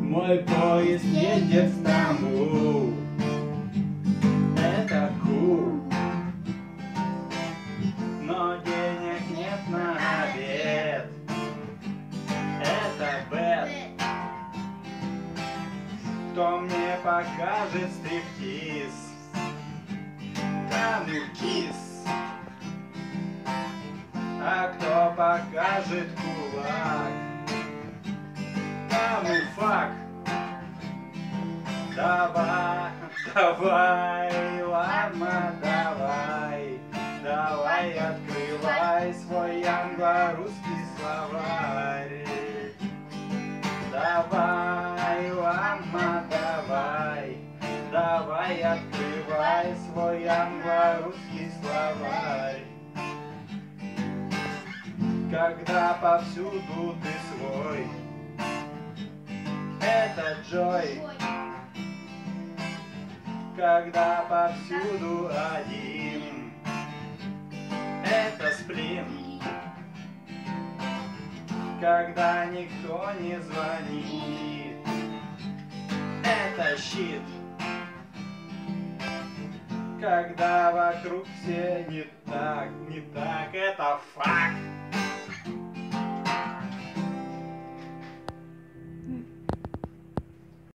Мой поезд едет в Стамбул. Это cool. Но денег нет на обед. Это bad. Кто мне покажет стриптиз? Да ну кис. А кто покажет кулак? Да ну фак. Давай, давай, ладно, давай. Давай, открывай свой англо-русский словарь. Давай, ладно, давай. Давай, открывай свой англо-русский словарь. Когда повсюду ты свой, это Джой. Когда повсюду один, это сплин. Когда никто не звонит, это щит. Когда вокруг все не так, это факт.